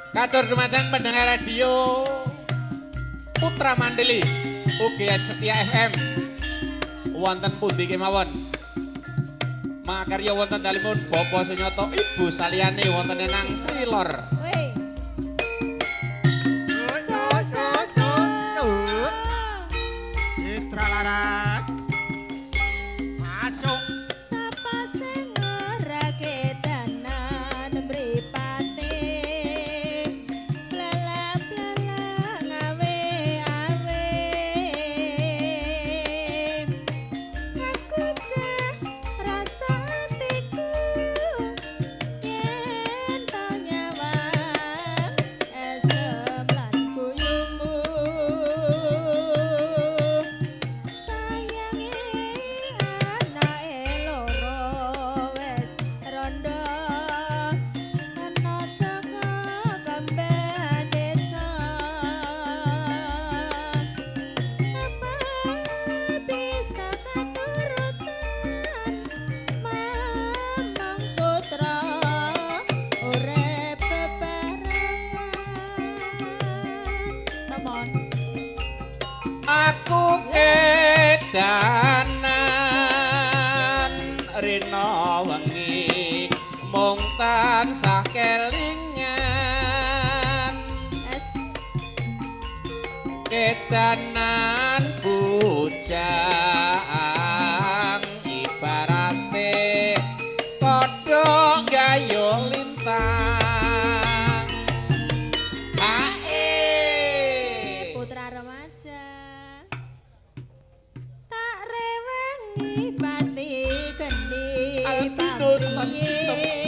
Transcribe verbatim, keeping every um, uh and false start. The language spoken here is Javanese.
Katur dumateng pendengar radio Putra Mandeli U G S Setia F M wonten pundi kemawon makarya wonten dalipun Bapak Sunyata Ibu saliyane wonten nang Sri Lor. So so so Citra Laras masuk sapa sing ngerake danan mripate blala blala ngawe awe aku dah rasa atiku yen to nyawang esem lan guyumu sayange anake loro wis rondo ana jaga kembang desa apa bisa katurutan mamang putra urip bebarengan tamon Aku edanan rina wengi mung tansah kelingan es kedanan bujang ibarate kodhok gayuh lintang ae putra remaja tak rewangi pati geni Albino Sound System. pamrih